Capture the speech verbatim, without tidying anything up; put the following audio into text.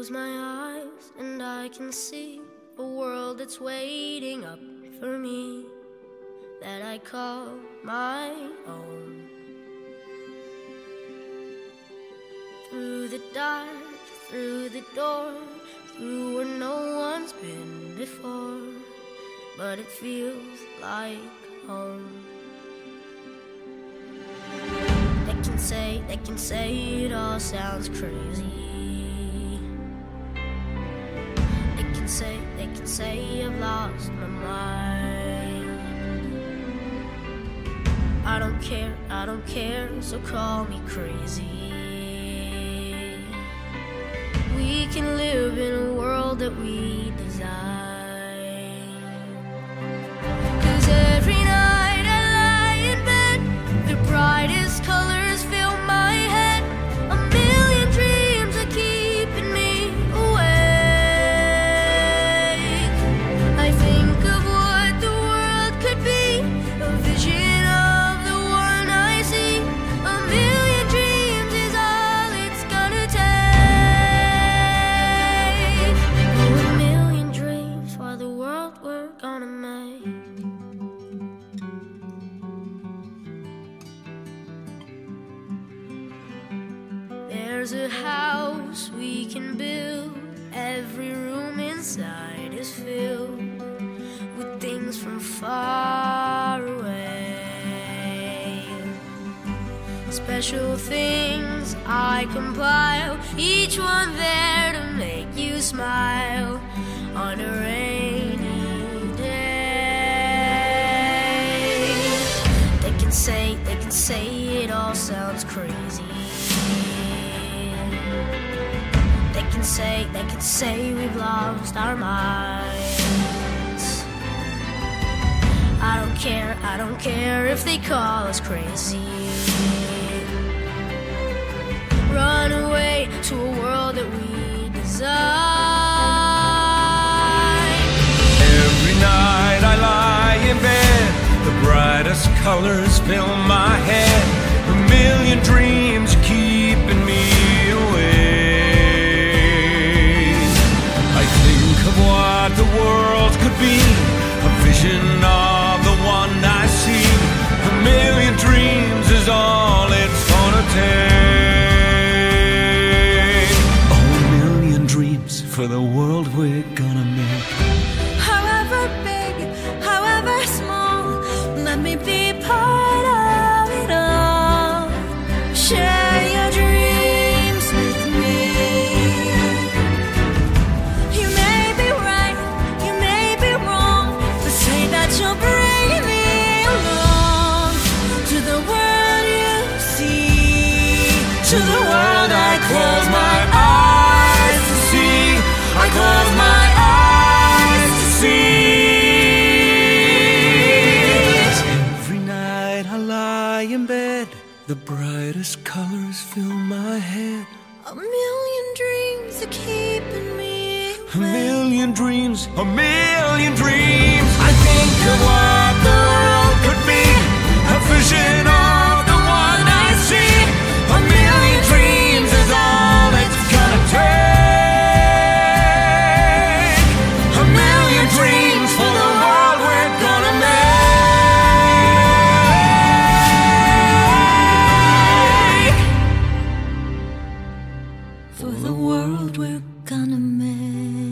close my eyes and I can see a world that's waiting up for me, that I call my own. Through the dark, through the door, through where no one's been before, but it feels like home. They can say, they can say it all sounds crazy. They can say, they can say I've lost my mind. I don't care, I don't care, so call me crazy. We can live in a world that we design. 'Cause every night I lie in bed, the brightest colors fill my head. A million dreams are keeping me awake. I think of what the world could be, a vision of the one I see. A million dreams is all it's gonna take. Oh, a million dreams for the world we're gonna make. There's a house we can build. Every room inside is filled with things from far away. Special things I compile, each one there to make you smile on a rainy day. They can say, they can say it all sounds crazy. They can say, they can say we've lost our minds. I don't care, I don't care if they call us crazy. Run away to a world that we design. Every night I lie in bed, the brightest colors fill my head. A million dreams keeping me awake. I think of what the world could be, a vision of the one I see. A million dreams is all it's gonna take. Oh, a million dreams for the world we're gonna make. However big, however small, let me be part of it all. Share your dreams with me. You may be right, you may be wrong, but say that you'll bring me along to the world you see, to the world I Close my eyes to see. I close my eyes to see. Every night I lie in bed, the brightest colors fill my head. A million dreams are keeping me A million dreams, a million dreams. I think of what the world could be, a vision of the one I see. A million dreams is all it's gonna take. A million dreams for the world we're gonna make. for the world we're gonna make.